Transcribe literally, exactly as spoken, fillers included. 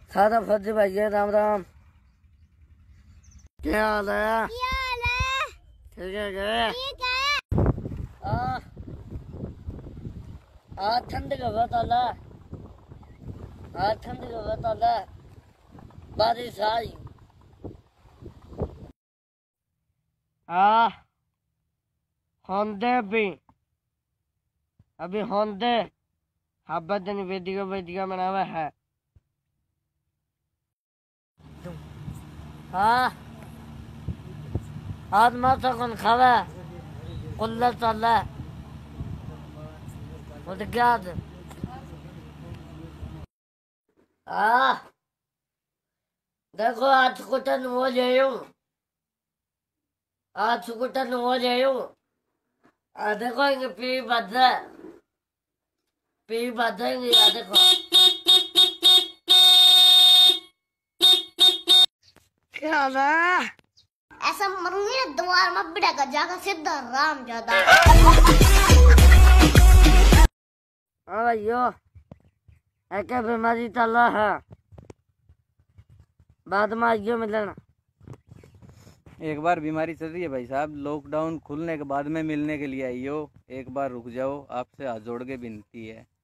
सादा फर्ज भाई राम राम। क्या हाल है? क्या हाल है? ठीक है क्या? ठीक है। आ आ ठंड का बताला, आ ठंड का बताला, बारिश आई। आ होंदे भी अभी होंदे हब्बत दिन वेदिका वेदिका बनावा है। हाँ आज माता कौन खावा कुल्ला चला मुझे क्या दे? आ देखो आज कुटन हो जायो, आज कुटन हो जायो। आ देखो इनके पी बदले पी बदलेंगे। आ देखो क्या है? ऐसा मरूंगी ना द्वार में बिड़ा का जाकर सीधा राम जादा। हाँ भाइयों एक बीमारी चल रहा है, बाद में आइयो मिलना। एक बार बीमारी चल रही है भाई साहब, लॉकडाउन खुलने के बाद में मिलने के लिए आइयो। एक बार रुक जाओ, आपसे हाथ जोड़ के विनती है।